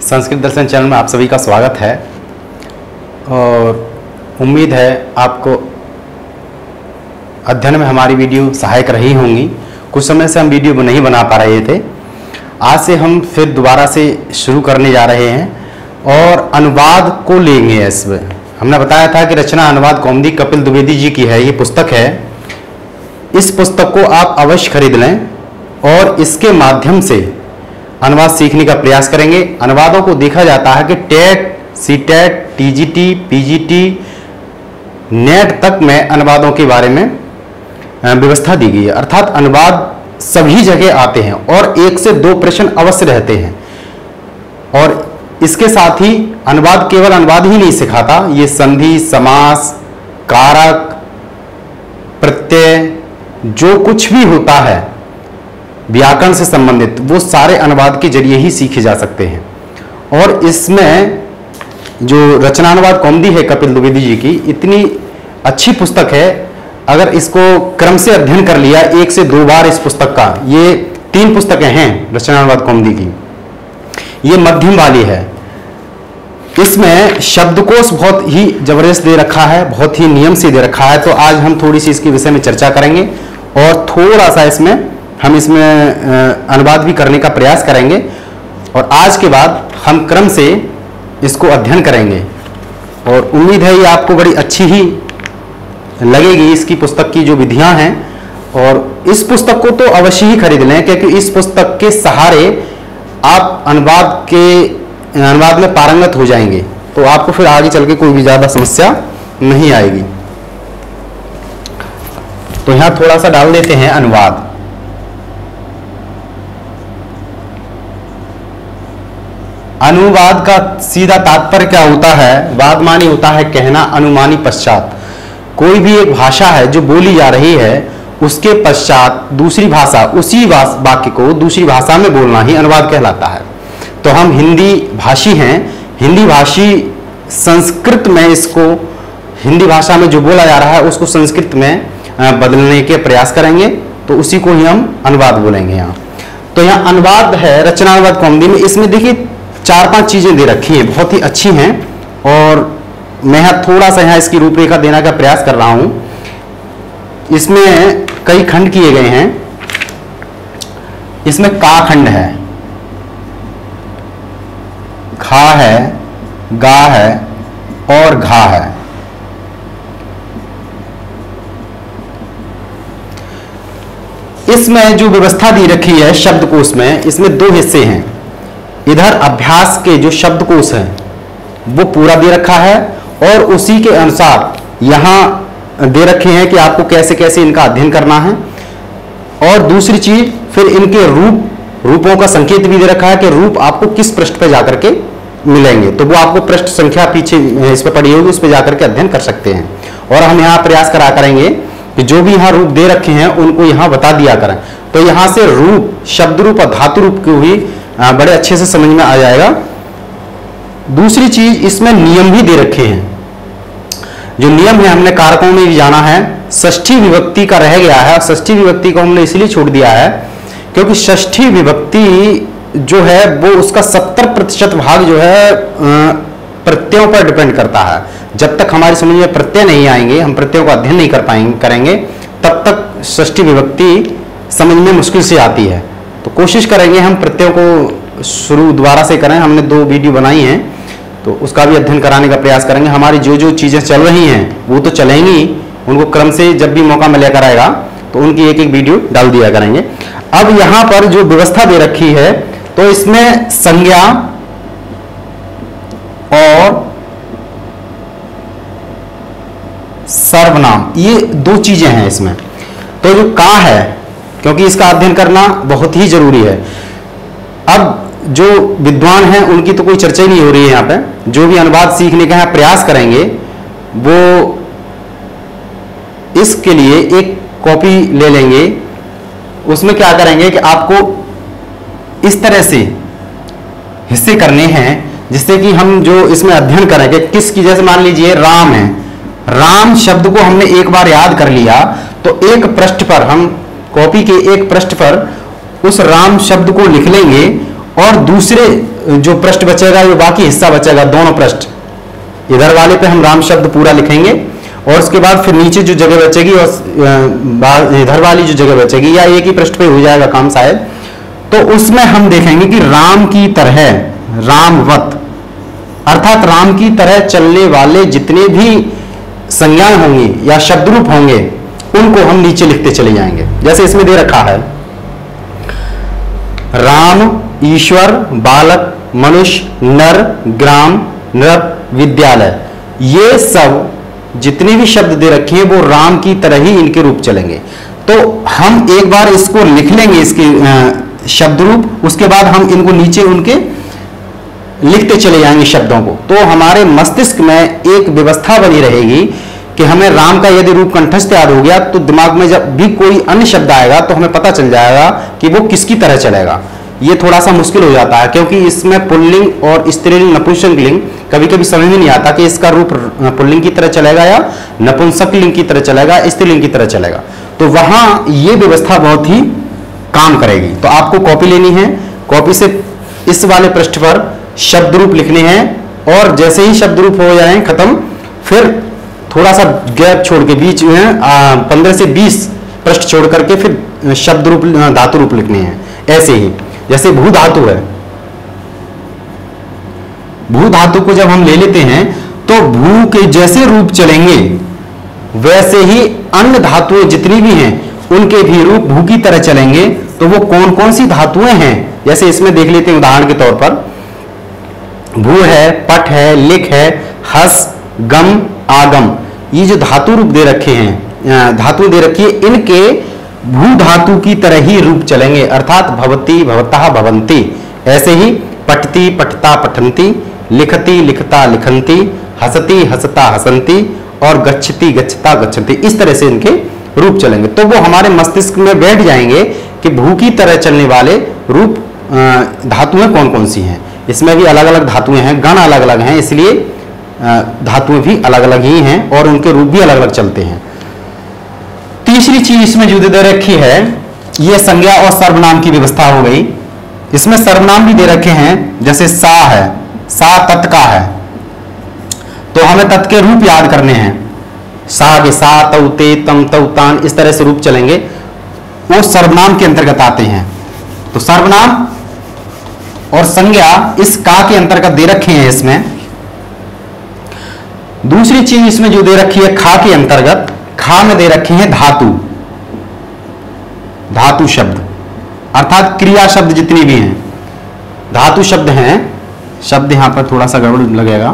संस्कृत दर्शन channel में आप सभी का स्वागत है और उम्मीद है आपको अध्ययन में हमारी वीडियो सहायक रही होंगी। कुछ समय से हम वीडियो नहीं बना पा रहे थे, आज से हम फिर दोबारा से शुरू करने जा रहे हैं और अनुवाद को लेंगे। इसमें हमने बताया था कि रचना अनुवाद कौमुदी कपिल द्विवेदी जी की है, ये पुस्तक है। इस पुस्तक को आप अवश्य खरीद लें और इसके माध्यम से अनुवाद सीखने का प्रयास करेंगे। अनुवादों को देखा जाता है कि TET, CTET, TGT, PGT, NET तक में अनुवादों के बारे में व्यवस्था दी गई है, अर्थात अनुवाद सभी जगह आते हैं और 1 से 2 प्रश्न अवश्य रहते हैं। और इसके साथ ही अनुवाद केवल अनुवाद ही नहीं सिखाता, ये संधि, समास, कारक, प्रत्यय, जो कुछ भी होता है व्याकरण से संबंधित, वो सारे अनुवाद के जरिए ही सीखे जा सकते हैं। और इसमें जो रचनानुवाद कौमुदी है कपिल द्विवेदी जी की, इतनी अच्छी पुस्तक है। अगर इसको क्रम से अध्ययन कर लिया 1 से 2 बार, इस पुस्तक का, ये 3 पुस्तकें हैं रचनानुवाद कौमुदी की, ये मध्यम वाली है। इसमें शब्दकोश बहुत ही जबरदस्त दे रखा है, बहुत ही नियम से दे रखा है। तो आज हम थोड़ी सी इसके विषय में चर्चा करेंगे और थोड़ा सा हम इसमें अनुवाद भी करने का प्रयास करेंगे और आज के बाद हम क्रम से इसको अध्ययन करेंगे और उम्मीद है ये आपको बड़ी अच्छी ही लगेगी, इसकी पुस्तक की जो विधियां हैं। और इस पुस्तक को तो अवश्य ही खरीद लें, क्योंकि इस पुस्तक के सहारे आप अनुवाद में पारंगत हो जाएंगे, तो आपको फिर आगे चल के कोई भी ज़्यादा समस्या नहीं आएगी। तो यहाँ थोड़ा सा डाल देते हैं अनुवाद। अनुवाद का सीधा तात्पर्य क्या होता है? वाद मानी होता है कहना, अनुमानी पश्चात। कोई भी एक भाषा है जो बोली जा रही है, उसके पश्चात दूसरी भाषा उसी वाक्य को दूसरी भाषा में बोलना ही अनुवाद कहलाता है। तो हम हिंदी भाषी हैं, हिंदी भाषी संस्कृत में इसको, हिंदी भाषा में जो बोला जा रहा है उसको संस्कृत में बदलने के प्रयास करेंगे, तो उसी को ही हम अनुवाद बोलेंगे यहाँ। तो यहाँ अनुवाद है रचनानुवाद कौमुदी में। इसमें देखिए 4-5 चीजें दे रखी हैं, बहुत ही अच्छी हैं और मैं थोड़ा सा यहाँ इसकी रूपरेखा देने का प्रयास कर रहा हूं। इसमें कई खंड किए गए हैं। इसमें का खंड है, खा है, गा है और घा है। इसमें जो व्यवस्था दी रखी है शब्दकोश में, इसमें 2 हिस्से हैं। इधर अभ्यास के जो शब्दकोश है वो पूरा दे रखा है और उसी के अनुसार यहां दे रखे हैं कि आपको कैसे कैसे इनका अध्ययन करना है। और दूसरी चीज फिर इनके रूपों का संकेत भी दे रखा है कि रूप आपको किस पृष्ठ पे जाकर के मिलेंगे, तो वो आपको पृष्ठ संख्या पीछे इस पे पड़ी होगी, उस पे जाकर के अध्ययन कर सकते हैं। और हम यहाँ प्रयास करेंगे कि जो भी यहाँ रूप दे रखे हैं उनको यहाँ बता दिया करें, तो यहाँ से रूप, शब्द रूप और धातु रूप को भी बड़े अच्छे से समझ में आ जाएगा। दूसरी चीज, इसमें नियम भी दे रखे हैं। जो नियम है हमने कारकों में भी जाना है। षष्ठी विभक्ति का रह गया है, षष्ठी विभक्ति को हमने इसलिए छोड़ दिया है क्योंकि षष्ठी विभक्ति जो है वो उसका 70% भाग जो है प्रत्ययों पर डिपेंड करता है। जब तक हमारी समझ में प्रत्यय नहीं आएंगे, हम प्रत्ययों का अध्ययन नहीं करेंगे, तब तक षष्ठी विभक्ति समझ में मुश्किल से आती है। तो कोशिश करेंगे हम प्रत्ययों को शुरू दोबारा से करें। हमने 2 वीडियो बनाई हैं, तो उसका भी अध्ययन कराने का प्रयास करेंगे। हमारी जो चीजें चल रही हैं वो तो चलेंगी, उनको क्रम से जब भी मौका मिला कराएगा तो उनकी एक वीडियो डाल दिया करेंगे। अब यहाँ पर जो व्यवस्था दे रखी है, तो इसमें संज्ञा और सर्वनाम, ये 2 चीजें हैं इसमें। तो जो का है, क्योंकि इसका अध्ययन करना बहुत ही जरूरी है। अब जो विद्वान हैं उनकी तो कोई चर्चा ही नहीं हो रही है यहाँ पे। जो भी अनुवाद सीखने का यहाँ प्रयास करेंगे वो इसके लिए एक कॉपी ले लेंगे। उसमें क्या करेंगे कि आपको इस तरह से हिस्से करने हैं जिससे कि हम जो इसमें अध्ययन करेंगे किसकी, जैसे मान लीजिए राम है, राम शब्द को हमने एक बार याद कर लिया, तो एक पृष्ठ पर हम कॉपी के एक पृष्ठ पर उस राम शब्द को लिख लेंगे और दूसरे जो पृष्ठ बचेगा, ये बाकी हिस्सा बचेगा, दोनों पृष्ठ, इधर वाले पे हम राम शब्द पूरा लिखेंगे और उसके बाद फिर नीचे जो जगह बचेगी और इधर वाली जो जगह बचेगी, या एक ही पृष्ठ पे हो जाएगा काम शायद, तो उसमें हम देखेंगे कि राम की तरह, रामवत, अर्थात राम की तरह चलने वाले जितने भी संज्ञाएं होंगी या शब्द रूप होंगे उनको हम नीचे लिखते चले जाएंगे। जैसे इसमें दे रखा है राम, ईश्वर, बालक, मनुष्य, नर, ग्राम, नृप, विद्यालय, ये सब जितने भी शब्द दे रखे हैं वो राम की तरह ही इनके रूप चलेंगे। तो हम एक बार इसको लिख लेंगे, इसके शब्द रूप, उसके बाद हम इनको नीचे उनके लिखते चले जाएंगे शब्दों को। तो हमारे मस्तिष्क में एक व्यवस्था बनी रहेगी कि हमें राम का यदि रूप कंठस्थ याद हो गया तो दिमाग में जब भी कोई अन्य शब्द आएगा तो हमें पता चल जाएगा कि वो किसकी तरह चलेगा। ये थोड़ा सा मुश्किल हो जाता है क्योंकि इसमें पुल्लिंग और स्त्रीलिंग, नपुंसकलिंग कभी कभी समझ में नहीं आता कि इसका रूप पुल्लिंग की तरह चलेगा या नपुंसकलिंग की तरह चलेगा, स्त्रीलिंग की तरह चलेगा। तो वहां ये व्यवस्था बहुत ही काम करेगी। तो आपको कॉपी लेनी है, कॉपी से इस वाले पृष्ठ पर शब्द रूप लिखने हैं और जैसे ही शब्द रूप हो जाए खत्म, फिर थोड़ा सा गैप छोड़ के बीच में 15 से 20 पृष्ठ छोड़ करके फिर शब्द रूप, धातु रूप लिखने हैं। ऐसे ही जैसे भू धातु है, भू धातु को जब हम ले लेते हैं तो भू के जैसे रूप चलेंगे वैसे ही अन्य धातुएं जितनी भी हैं उनके भी रूप भू की तरह चलेंगे। तो वो कौन कौन सी धातुएं हैं, जैसे इसमें देख लेते हैं उदाहरण के तौर पर, भू है, पट है, लिख है, हस, गम, आगम, ये जो धातु रूप दे रखे हैं, धातु दे रखी है, इनके भू धातु की तरह ही रूप चलेंगे, अर्थात भवती, भवतः, भवंती। ऐसे ही पठती, पठता, पठंती, लिखती, लिखता, लिखंती, हसती, हसता, हसंती और गच्छति, गच्छता, गच्छन्ति, इस तरह से इनके रूप चलेंगे। तो वो हमारे मस्तिष्क में बैठ जाएंगे कि भू की तरह चलने वाले रूप धातुएं कौन कौन सी हैं। इसमें भी अलग अलग धातुएं हैं, गण अलग अलग हैं, इसलिए धातुएं भी अलग अलग ही हैं और उनके रूप भी अलग अलग चलते हैं। तीसरी चीज इसमें जो दे रखी है ये संज्ञा और सर्वनाम की व्यवस्था हो गई। इसमें सर्वनाम भी दे रखे हैं, जैसे सा है, सा तत् का है, तो हमें तत् के रूप याद करने हैं। सा के सा, तौ, ते, तम, तौ, तान, इस तरह से रूप चलेंगे, वो सर्वनाम के अंतर्गत आते हैं। तो सर्वनाम और संज्ञा इस का के अंतर्गत दे रखे हैं इसमें। दूसरी चीज इसमें जो दे रखी है खा के अंतर्गत, खा में दे रखे हैं धातु, धातु शब्द, अर्थात क्रिया शब्द जितनी भी हैं, धातु शब्द हैं। शब्द यहां पर थोड़ा सा गड़बड़ लगेगा,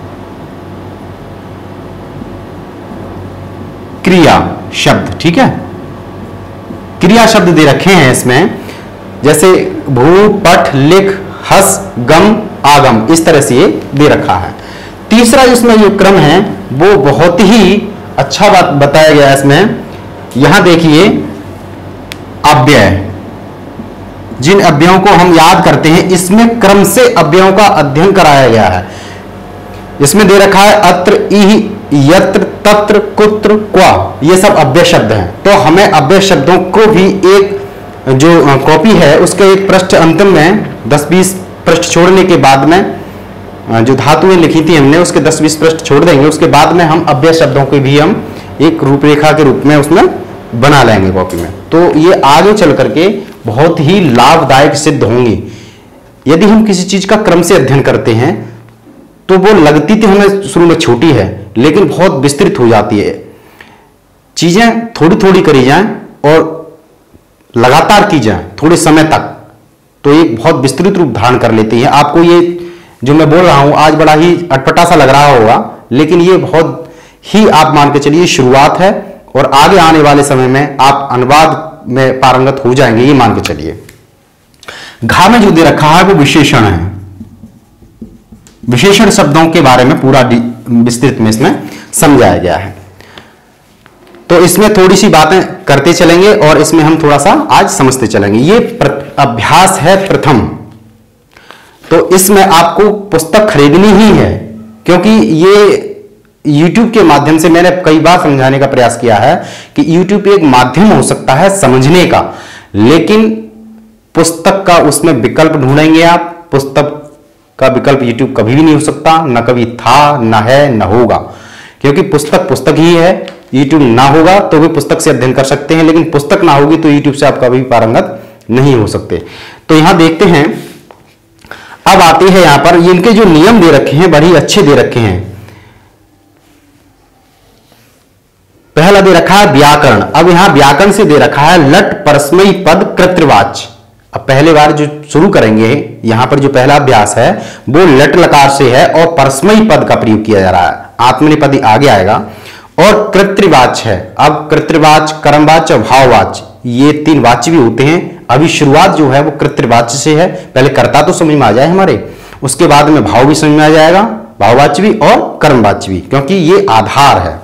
क्रिया शब्द, ठीक है, क्रिया शब्द दे रखे हैं इसमें, जैसे भू, पठ, लिख, हस, गम, आगम, इस तरह से ये दे रखा है। तीसरा इसमें जो क्रम है वो बहुत ही अच्छा बात बताया गया है इसमें। यहां देखिए अव्यय, जिन अव्ययों को हम याद करते हैं इसमें क्रम से अव्ययों का अध्ययन कराया गया है। इसमें दे रखा है अत्र, इह, यत्र, तत्र, कुत्र, क्वा, ये सब अव्यय शब्द हैं। तो हमें अव्यय शब्दों को भी एक जो कॉपी है उसके एक पृष्ठ अंतिम में 10-20 पृष्ठ छोड़ने के बाद में जो धातुएं लिखी थी हमने उसके 10-20 पृष्ठ छोड़ देंगे, उसके बाद में हम अव्यय शब्दों को भी हम एक रूपरेखा के रूप में उसमें बना लेंगे कॉपी में। तो ये आगे चल करके बहुत ही लाभदायक सिद्ध होंगी। यदि हम किसी चीज का क्रम से अध्ययन करते हैं तो वो लगती थी हमें शुरू में छोटी है लेकिन बहुत विस्तृत हो जाती है। चीजें थोड़ी थोड़ी करी जाएं और लगातार की जाए थोड़े समय तक तो एक बहुत विस्तृत रूप धारण कर लेती है। आपको ये जो मैं बोल रहा हूं आज बड़ा ही अटपटा सा लग रहा होगा, लेकिन ये बहुत ही आप मान के चलिए शुरुआत है और आगे आने वाले समय में आप अनुवाद में पारंगत हो जाएंगे, ये मान के चलिए। घा में जो दे रखा है वो विशेषण है, विशेषण शब्दों के बारे में पूरा विस्तृत में इसमें समझाया गया है। तो इसमें थोड़ी सी बातें करते चलेंगे और इसमें हम थोड़ा सा आज समझते चलेंगे। ये अभ्यास है प्रथम, तो इसमें आपको पुस्तक खरीदनी ही है क्योंकि ये YouTube के माध्यम से मैंने कई बार समझाने का प्रयास किया है कि YouTube एक माध्यम हो सकता है समझने का, लेकिन पुस्तक का उसमें विकल्प ढूंढेंगे आप। पुस्तक का विकल्प YouTube कभी भी नहीं हो सकता, ना कभी था, ना है, ना होगा, क्योंकि पुस्तक पुस्तक ही है। YouTube ना होगा तो भी पुस्तक से अध्ययन कर सकते हैं, लेकिन पुस्तक ना होगी तो YouTube से आप कभी पारंगत नहीं हो सकते। तो यहां देखते हैं, अब आते हैं यहां पर इनके जो नियम दे रखे हैं बड़े अच्छे दे रखे हैं। पहला दे रखा है व्याकरण। अब यहां व्याकरण से दे रखा है लट परस्मयी पद कृत्रिवाच्य। अब पहले बार जो शुरू करेंगे यहां पर जो पहला अभ्यास है वो लट लकार से है और परस्मयी पद का प्रयोग किया जा रहा है। आत्मनेपदी आगे आएगा और कृत्रिवाच्य है। अब कृत्रिवाच्य, कर्मवाच्य और भाववाच्य ये 3 वाच्य भी होते हैं। अभी शुरुआत जो है वो कृत्रिवाच्य से है। पहले कर्ता तो समझ में आ जाए हमारे, उसके बाद में भाव भी समझ में आ जाएगा, भाववाच्य भी और कर्मवाच्य भी, क्योंकि ये आधार है।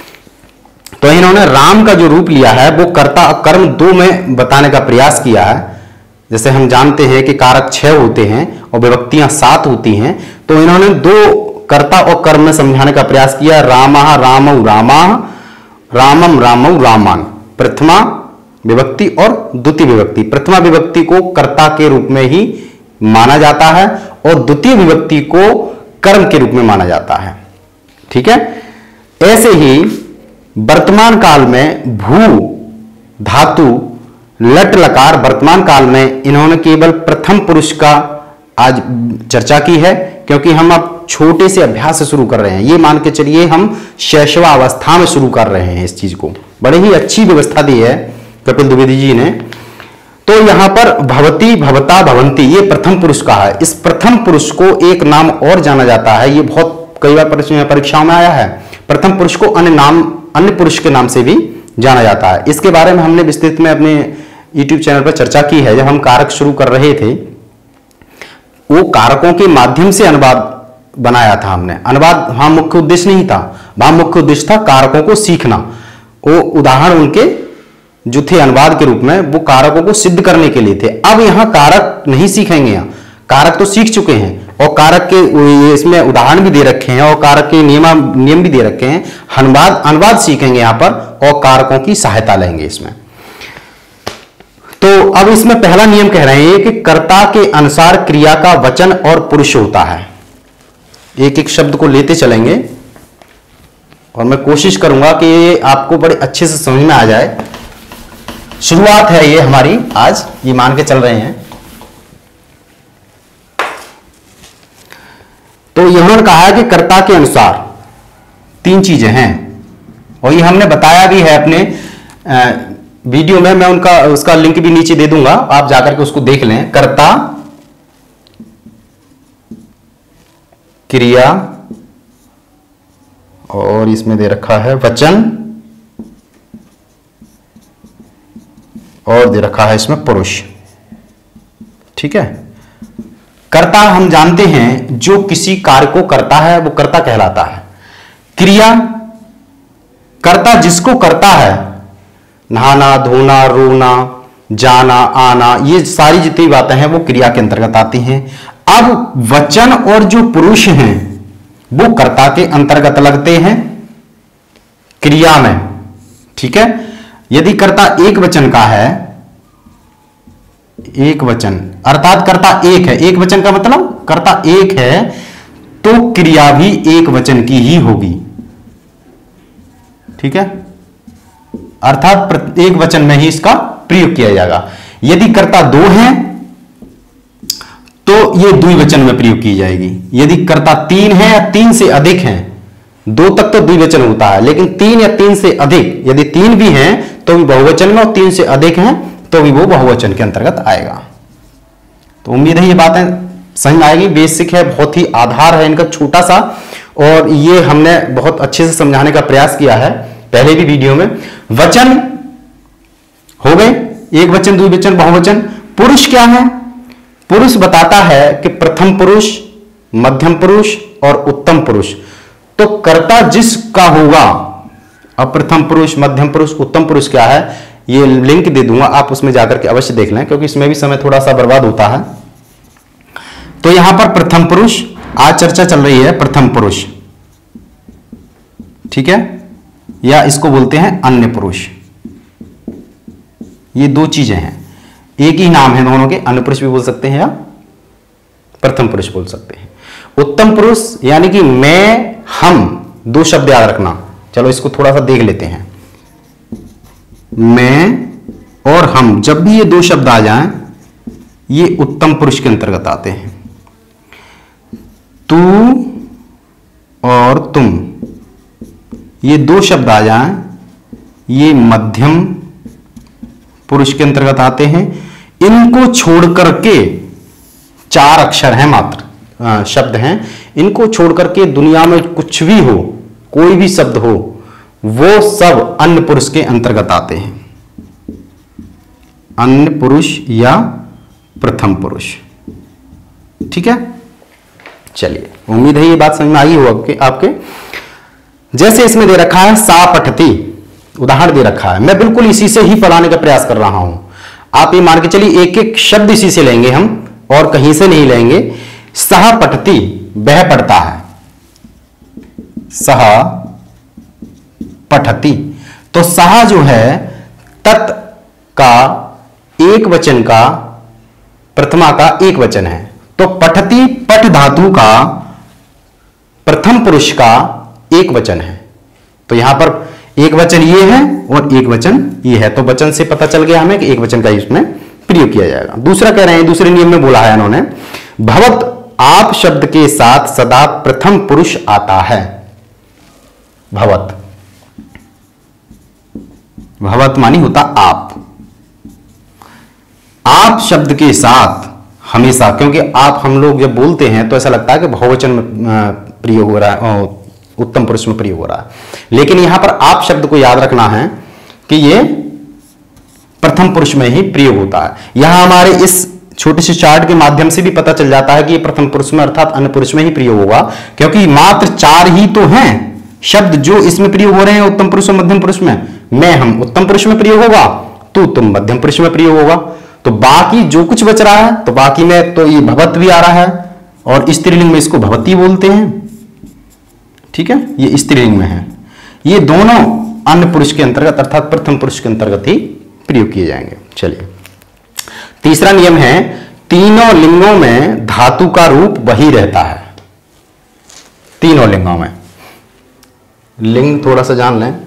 तो इन्होंने राम का जो रूप लिया है वो कर्ता और कर्म 2 में बताने का प्रयास किया है। जैसे हम जानते हैं कि कारक 6 होते हैं और विभक्तियां 7 होती हैं, तो इन्होंने 2 कर्ता और कर्म में समझाने का प्रयास किया। रामः रामौ रामाः, रामम रामौ रामान। प्रथमा विभक्ति और द्वितीय विभक्ति। प्रथमा विभक्ति को कर्ता के रूप में ही माना जाता है और द्वितीय विभक्ति को कर्म के रूप में माना जाता है। ठीक है। ऐसे ही वर्तमान काल में भू धातु लट लकार वर्तमान काल में इन्होंने केवल प्रथम पुरुष का आज चर्चा की है, क्योंकि हम अब छोटे से अभ्यास से शुरू कर रहे हैं। ये मान के चलिए हम शैशवावस्था में शुरू कर रहे हैं इस चीज को। बड़ी ही अच्छी व्यवस्था दी है कपिल द्विवेदी जी ने। तो यहां पर भवती भवता भवंती ये प्रथम पुरुष का है। इस प्रथम पुरुष को एक नाम और जाना जाता है, ये बहुत कई बार परीक्षाओं में आया है। प्रथम पुरुष को अन्य पुरुष के नाम से भी जाना जाता है। इसके बारे में हमने विस्तृत में अपने YouTube चैनल पर चर्चा की है। जब हम कारक शुरू कर रहे थे वो कारकों के माध्यम से अनुवाद बनाया था हमने। अनुवाद वहां मुख्य उद्देश्य नहीं था, वहां मुख्य उद्देश्य था कारकों को सीखना। वो उदाहरण उनके जो थे अनुवाद के रूप में वो कारकों को सिद्ध करने के लिए थे। अब यहां कारक नहीं सीखेंगे, यहां कारक तो सीख चुके हैं और कारक के इसमें उदाहरण भी दे रखे हैं और कारक के नियम भी दे रखे हैं। अनुवाद सीखेंगे यहां पर और कारकों की सहायता लेंगे इसमें। तो अब इसमें पहला नियम कह रहे हैं कि कर्ता के अनुसार क्रिया का वचन और पुरुष होता है। एक एक शब्द को लेते चलेंगे और मैं कोशिश करूंगा कि ये आपको बड़े अच्छे से समझ में आ जाए। शुरुआत है ये हमारी आज, ये मान के चल रहे हैं। तो यहां कहा है कि कर्ता के अनुसार 3 चीजें हैं और ये हमने बताया भी है अपने वीडियो में। मैं उसका लिंक भी नीचे दे दूंगा, आप जाकर के उसको देख लें। कर्ता, क्रिया और इसमें दे रखा है वचन और दे रखा है इसमें पुरुष। ठीक है। कर्ता हम जानते हैं जो किसी कार्य को करता है वो कर्ता कहलाता है। क्रिया, कर्ता जिसको करता है, नहाना, धोना, रोना, जाना, आना, ये सारी जितनी बातें हैं वो क्रिया के अंतर्गत आती हैं। अब वचन और जो पुरुष हैं वो कर्ता के अंतर्गत लगते हैं क्रिया में। ठीक है। यदि कर्ता एक वचन का है, एक वचन अर्थात कर्ता एक है, एक वचन का मतलब कर्ता एक है, तो क्रिया भी एक वचन की ही होगी। ठीक है। अर्थात एक वचन में ही इसका प्रयोग किया जाएगा। यदि कर्ता 2 हैं तो ये द्विवचन में प्रयोग की जाएगी। यदि कर्ता 3 है या 3 से अधिक हैं, 2 तक तो द्विवचन होता है, लेकिन 3 या 3 से अधिक, यदि 3 भी हैं तो भी बहुवचन में और 3 से अधिक हैं तो भी वो बहुवचन के अंतर्गत आएगा। तो उम्मीद है ये बातें समझ में आएगी। बेसिक है, बहुत ही आधार है इनका छोटा सा, और ये हमने बहुत अच्छे से समझाने का प्रयास किया है पहले भी वीडियो में। वचन हो गए, एक वचन, द्विवचन, बहुवचन। पुरुष क्या है? पुरुष बताता है कि प्रथम पुरुष, मध्यम पुरुष और उत्तम पुरुष। तो कर्ता जिसका होगा, अब प्रथम पुरुष, मध्यम पुरुष, उत्तम पुरुष क्या है, ये लिंक दे दूंगा, आप उसमें जाकर के अवश्य देख लें, क्योंकि इसमें भी समय थोड़ा सा बर्बाद होता है। तो यहां पर प्रथम पुरुष, आज चर्चा चल रही है प्रथम पुरुष, ठीक है, या इसको बोलते हैं अन्य पुरुष। ये 2 चीजें हैं। एक ही नाम है दोनों के, अनुपुरुष भी बोल सकते हैं या प्रथम पुरुष बोल सकते हैं। उत्तम पुरुष यानी कि मैं, हम, दो शब्द याद रखना। चलो इसको थोड़ा सा देख लेते हैं। मैं और हम, जब भी ये दो शब्द आ जाएं, ये उत्तम पुरुष के अंतर्गत आते हैं। तू और तुम, ये दो शब्द आ जाएं, ये मध्यम पुरुष के अंतर्गत आते हैं। इनको छोड़ करके, चार अक्षर हैं मात्र, शब्द हैं, इनको छोड़ करके दुनिया में कुछ भी हो, कोई भी शब्द हो, वो सब अन्य पुरुष के अंतर्गत आते हैं। अन्य पुरुष या प्रथम पुरुष। ठीक है, चलिए, उम्मीद है ये बात समझ में आई हो आपके। जैसे इसमें दे रखा है सा पठती, उदाहरण दे रखा है, मैं बिल्कुल इसी से ही पढ़ाने का प्रयास कर रहा हूं। आप ये मान के चलिए एक एक शब्द इसी से लेंगे हम, और कहीं से नहीं लेंगे। सह पठती, वह पढ़ता है। सह पठती, तो सह जो है तत् का एक वचन का, प्रथमा का एक वचन है। तो पठती पठ धातु का प्रथम पुरुष का एक वचन है। तो यहां पर एक वचन ये है और एक वचन ये है, तो वचन से पता चल गया हमें कि एक वचन का इसमें प्रयोग किया जाएगा। दूसरा कह रहे हैं, दूसरे नियम में बोला है इन्होंने, भवत आप शब्द के साथ सदा प्रथम पुरुष आता है। भवत, भवत मानी होता आप। आप शब्द के साथ हमेशा, क्योंकि आप हम लोग जब बोलते हैं तो ऐसा लगता है कि बहुवचन में प्रयोग हो रहा है, उत्तम पुरुष में प्रयोग हो रहा है, लेकिन यहां पर आप शब्द को याद रखना है कि यह प्रथम पुरुष में ही प्रयोग होता है। यहां हमारे इस छोटे से चार्ट के माध्यम से भी पता चल जाता है कि यह प्रथम पुरुष में अर्थात अन्य पुरुष में ही प्रयोग होगा, क्योंकि मात्र चार ही तो हैं शब्द जो इसमें प्रयोग हो रहे हैं उत्तम पुरुष और मध्यम पुरुष में। मैं, हम उत्तम पुरुष में प्रयोग होगा, तू, तुम मध्यम पुरुष में प्रयोग होगा। तो बाकी जो कुछ बच रहा है, तो बाकी में तो ये भवत भी आ रहा है, और स्त्रीलिंग में इसको भवती बोलते हैं। ठीक है, ये स्त्रीलिंग में है। ये दोनों अन्य पुरुष के अंतर्गत अर्थात प्रथम पुरुष के अंतर्गत ही प्रयोग किए जाएंगे। चलिए, तीसरा नियम है, तीनों लिंगों में धातु का रूप वही रहता है। तीनों लिंगों में, लिंग थोड़ा सा जान लें।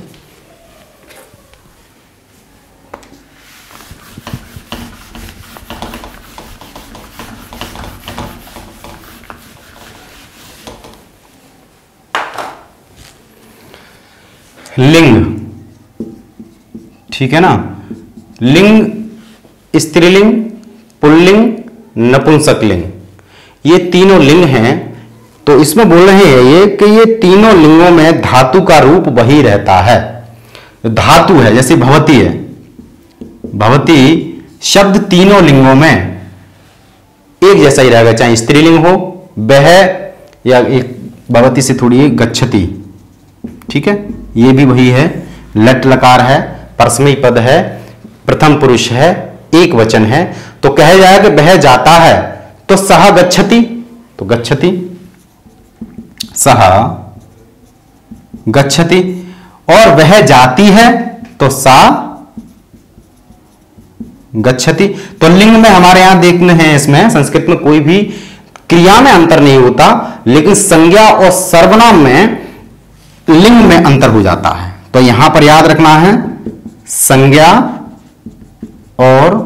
लिंग, ठीक है ना, लिंग स्त्रीलिंग, पुल्लिंग, नपुंसकलिंग, ये तीनों लिंग हैं। तो इसमें बोल रहे हैं ये कि ये तीनों लिंगों में धातु का रूप वही रहता है। धातु है, जैसे भवती है, भवती शब्द तीनों लिंगों में एक जैसा ही रहेगा, चाहे स्त्रीलिंग हो, वह, या एक भवती से थोड़ी गच्छति। ठीक है, ये भी वही है, लट लकार है, परस्मैी पद है, प्रथम पुरुष है, एक वचन है। तो कहा जाए कि वह जाता है, तो सह गच्छति, तो गच्छति, सह गच्छति। और वह जाती है, तो सा गच्छति। तो लिंग में हमारे यहां देखने हैं, इसमें संस्कृत में कोई भी क्रिया में अंतर नहीं होता, लेकिन संज्ञा और सर्वनाम में लिंग में अंतर हो जाता है। तो यहां पर याद रखना है, संज्ञा और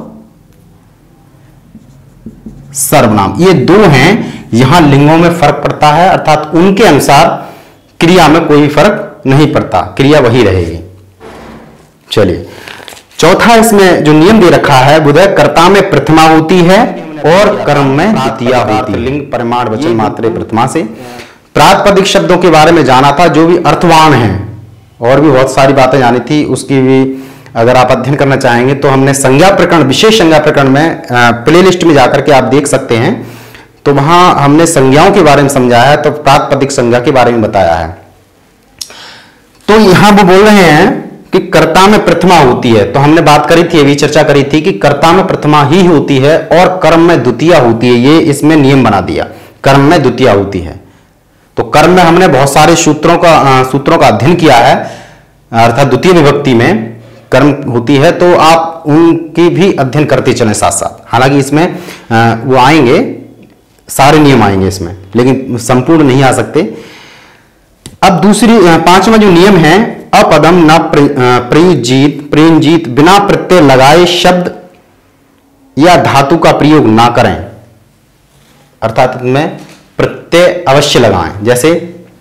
सर्वनाम ये दो हैं, यहां लिंगों में फर्क पड़ता है, अर्थात उनके अनुसार क्रिया में कोई फर्क नहीं पड़ता, क्रिया वही रहेगी। चलिए, चौथा इसमें जो नियम दे रखा है, बुध कर्ता में प्रथमा होती है और कर्म में द्वितीया होती है। लिंग परिमाण वचन मात्रे प्रथमा से। प्रातिपदिक शब्दों के बारे में जाना था जो भी अर्थवान हैं, और भी बहुत सारी बातें जानी थी, उसकी भी अगर आप अध्ययन करना चाहेंगे तो हमने संज्ञा प्रकरण, विशेष संज्ञा प्रकरण में प्लेलिस्ट में जाकर के आप देख सकते हैं, तो वहां हमने संज्ञाओं के बारे में समझाया है, तो प्रातिपदिक संज्ञा के बारे में बताया है। तो यहां वो बोल रहे हैं कि कर्ता में प्रथमा होती है, तो हमने बात करी थी, अभी चर्चा करी थी कि कर्ता में प्रथमा ही होती है और कर्म में द्वितीया होती है। ये इसमें नियम बना दिया, कर्म में द्वितीया होती है। तो कर्म में हमने बहुत सारे सूत्रों का अध्ययन किया है, अर्थात द्वितीय विभक्ति में, कर्म होती है तो आप उनकी भी अध्ययन करते चलें साथ साथ। हालांकि इसमें वो आएंगे, सारे नियम आएंगे इसमें, लेकिन संपूर्ण नहीं आ सकते। अब दूसरी 5वां जो नियम है, अपदम न प्रयुंजीत, बिना प्रत्यय लगाए शब्द या धातु का प्रयोग ना करें, अर्थात इनमें प्रत्यय अवश्य लगाएं। जैसे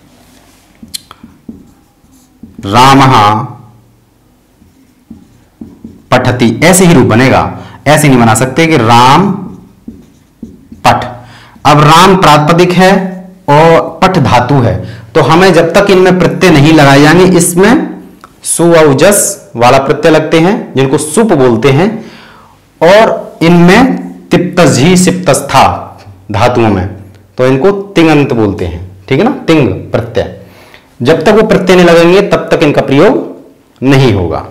रामः पठति, ऐसे ही रूप बनेगा, ऐसे नहीं बना सकते कि राम पठ। अब राम प्रातिपदिक है और पठ धातु है, तो हमें जब तक इनमें प्रत्यय नहीं लगाए जाएंगे, इसमें सु और जस वाला प्रत्यय लगते हैं जिनको सुप बोलते हैं, और इनमें तिप्तझी सिप्तस्था धातुओं में, तो इनको तिंगंत बोलते हैं। ठीक है ना, तिंग प्रत्यय। जब तक वो प्रत्यय नहीं लगेंगे तब तक इनका प्रयोग नहीं होगा।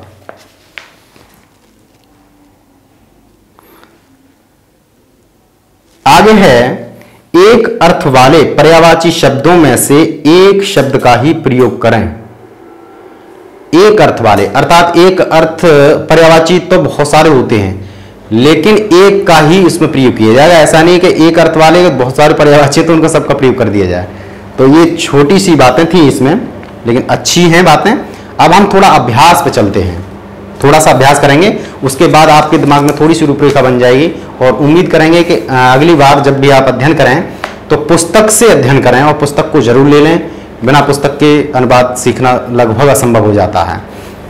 आगे है, एक अर्थ वाले पर्यायवाची शब्दों में से एक शब्द का ही प्रयोग करें। एक अर्थ वाले अर्थात एक अर्थ, पर्यायवाची तो बहुत सारे होते हैं, लेकिन एक का ही इसमें प्रयोग किया जाएगा। ऐसा नहीं कि एक अर्थ वाले बहुत सारे पर्यायवाची तो उनका सबका प्रयोग कर दिया जाए। तो ये छोटी सी बातें थी इसमें, लेकिन अच्छी हैं बातें। अब हम थोड़ा अभ्यास पे चलते हैं, थोड़ा सा अभ्यास करेंगे, उसके बाद आपके दिमाग में थोड़ी सी रूपरेखा बन जाएगी। और उम्मीद करेंगे कि अगली बार जब भी आप अध्ययन करें तो पुस्तक से अध्ययन करें, और पुस्तक को जरूर ले लें। बिना पुस्तक के अनुवाद सीखना लगभग असंभव हो जाता है।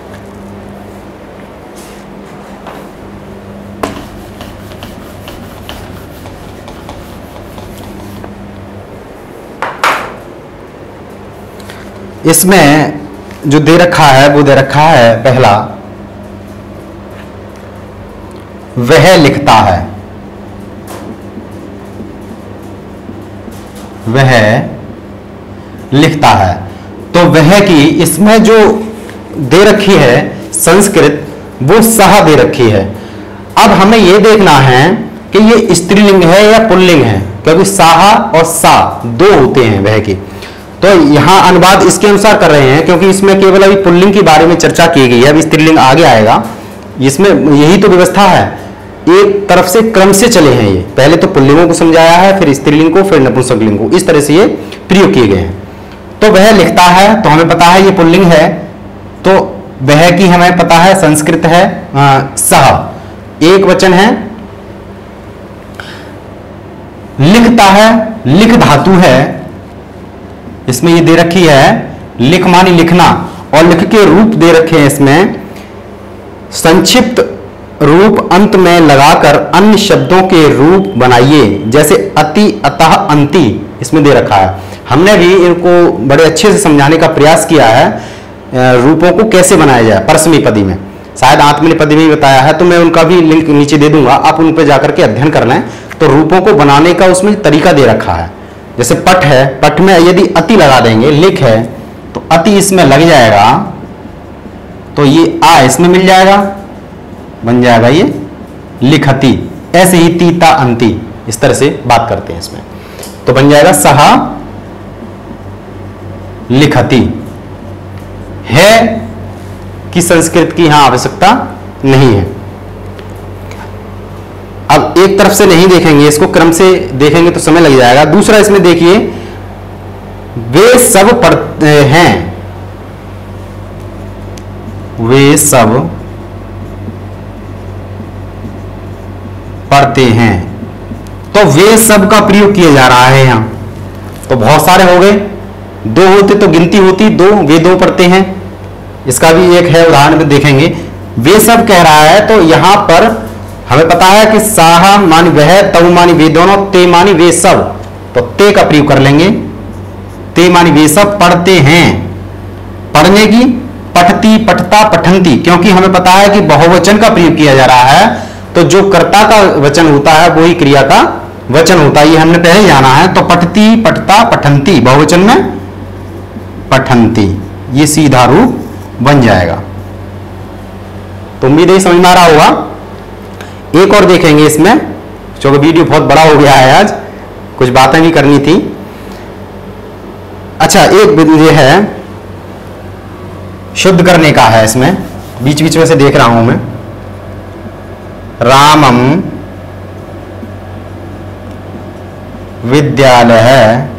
इसमें जो दे रखा है वो दे रखा है, पहला वह लिखता है, वह लिखता है। तो वह की इसमें जो दे रखी है संस्कृत, वो सह दे रखी है। अब हमें यह देखना है कि ये स्त्रीलिंग है या पुल्लिंग है, क्योंकि साहा और सा दो होते हैं वह की। तो यहां अनुवाद इसके अनुसार कर रहे हैं, क्योंकि इसमें केवल अभी पुल्लिंग के बारे में चर्चा की गई है, अभी स्त्रीलिंग आगे आएगा। इसमें यही तो व्यवस्था है, एक तरफ से क्रम से चले हैं। ये पहले तो पुल्लिंगों को समझाया है, फिर स्त्रीलिंग को, फिर नपुंसकलिंग को, इस तरह से ये प्रयोग किए गए हैं। तो वह लिखता है, तो हमें पता है ये पुल्लिंग है, तो वह की हमें पता है संस्कृत है सह, एक वचन है। लिखता है, लिख धातु है, इसमें ये दे रखी है लिख मानी लिखना, और लिख के रूप दे रखे हैं इसमें। संक्षिप्त रूप अंत में लगाकर अन्य शब्दों के रूप बनाइए, जैसे अति, अतः, अंति, इसमें दे रखा है। हमने भी इनको बड़े अच्छे से समझाने का प्रयास किया है, रूपों को कैसे बनाया जाए परस्मैपदी में। शायद आत्मनेपदी में बताया है, तो मैं उनका भी लिंक नीचे दे दूंगा, आप उन पर जाकर के अध्ययन कर लें। तो रूपों को बनाने का उसमें तरीका दे रखा है। जैसे पठ है, पठ में यदि अति लगा देंगे, लिख है तो अति इसमें लग जाएगा, तो ये आ इसमें मिल जाएगा, बन जाएगा ये लिखती। ऐसे ही तीता अंति, इस तरह से बात करते हैं इसमें, तो बन जाएगा सहा लिखती। है कि संस्कृत की यहां आवश्यकता नहीं है। अब एक तरफ से नहीं देखेंगे, इसको क्रम से देखेंगे तो समय लग जाएगा। दूसरा इसमें देखिए, वे सब पढ़ते हैं, वे सब पढ़ते हैं, तो वे सब का प्रयोग किया जा रहा है यहां। तो बहुत सारे हो गए, दो होते तो गिनती होती दो, वे दो पढ़ते हैं। इसका भी एक है उदाहरण में देखेंगे। वे सब कह रहा है, तो यहां पर हमें पता है कि साहा मानी वह, तव मानी वे दोनों, ते मानी वे सब, तो ते का प्रयोग कर लेंगे। ते मानी वे सब पढ़ते हैं, पढ़ने की पठती, पठता, पठंती, क्योंकि हमें पता है कि बहुवचन का प्रयोग किया जा रहा है, तो जो कर्ता का वचन होता है वही क्रिया का वचन होता है, ये हमने पहले जाना है। तो पठती, पठता, पठंती, बहुवचन में पठंती, ये सीधा रूप बन जाएगा। तो उम्मीद है समझ में आ रहा होगा। एक और देखेंगे इसमें, क्योंकि वीडियो बहुत बड़ा हो गया है, आज कुछ बातें भी करनी थी। अच्छा, एक ये है शुद्ध करने का है इसमें, बीच बीच में से देख रहा हूं मैं। रामम विद्यालय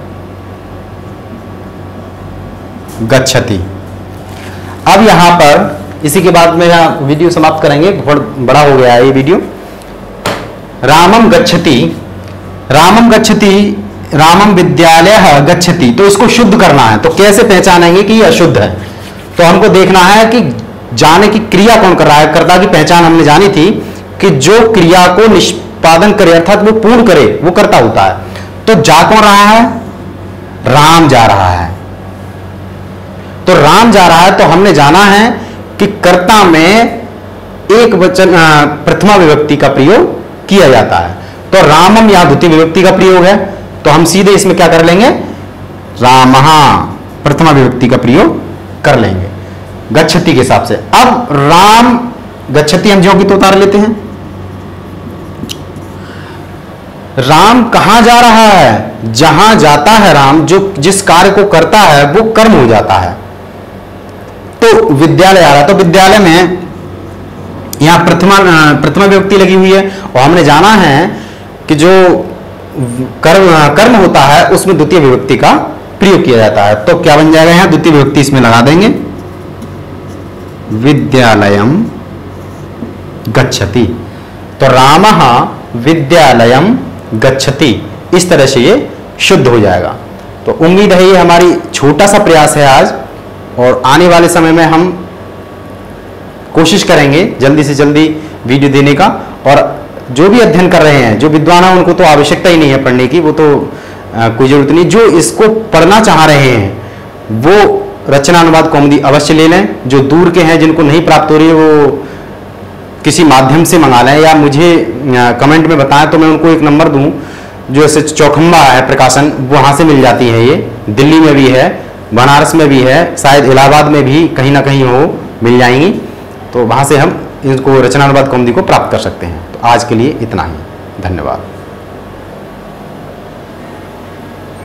गच्छति। अब यहां पर इसी के बाद मेरा वीडियो समाप्त करेंगे, बहुत बड़ा हो गया है ये वीडियो। रामम गच्छति, रामम गच्छति, रामम विद्यालय गच्छति, तो इसको शुद्ध करना है। तो कैसे पहचानेंगे कि ये अशुद्ध है? तो हमको देखना है कि जाने की क्रिया कौन कर रहा है। कर्ता की पहचान हमने जानी थी कि जो क्रिया को निष्पादन करे अर्थात वो पूर्ण करे वो कर्ता होता है। तो जा कौन रहा है? राम जा रहा है। तो राम जा रहा है, तो हमने जाना है कि कर्ता में एक वचन प्रथमा विभक्ति का प्रयोग किया जाता है। तो रामम यहां द्वितीय विभक्ति का प्रयोग है, तो हम सीधे इसमें क्या कर लेंगे? रामः प्रथमा विभक्ति का प्रयोग कर लेंगे गच्छति के हिसाब से। अब राम गच्छति हम ज्यों की तो उतार लेते हैं। राम कहां जा रहा है? जहां जाता है राम, जो जिस कार्य को करता है वो कर्म हो जाता है। तो विद्यालय आ रहा है, तो विद्यालय में यहां प्रथमा विभक्ति लगी हुई है और हमने जाना है कि जो कर्म होता है उसमें द्वितीय विभक्ति का प्रयोग किया जाता है। तो क्या बन जाएगा? यहां द्वितीय विभक्ति इसमें लगा देंगे, विद्यालयम गच्छति। तो रामः विद्यालयम गच्छति, इस तरह से ये शुद्ध हो जाएगा। तो उम्मीद है ये हमारी छोटा सा प्रयास है आज, और आने वाले समय में हम कोशिश करेंगे जल्दी से जल्दी वीडियो देने का। और जो भी अध्ययन कर रहे हैं, जो विद्वान हैं, उनको तो आवश्यकता ही नहीं है पढ़ने की, वो तो कोई जरूरत नहीं। जो इसको पढ़ना चाह रहे हैं वो रचना अनुवाद कौमुदी अवश्य ले लें। जो दूर के हैं, जिनको नहीं प्राप्त हो रही है, वो किसी माध्यम से मंगा लें या मुझे कमेंट में बताएं, तो मैं उनको एक नंबर दूं जो ऐसे चौखंबा है प्रकाशन, वहां से मिल जाती है। ये दिल्ली में भी है, बनारस में भी है, शायद इलाहाबाद में भी कहीं ना कहीं हो मिल जाएंगी। तो वहां से हम इनको रचना अनुवाद कौमुदी को प्राप्त कर सकते हैं। तो आज के लिए इतना ही, धन्यवाद।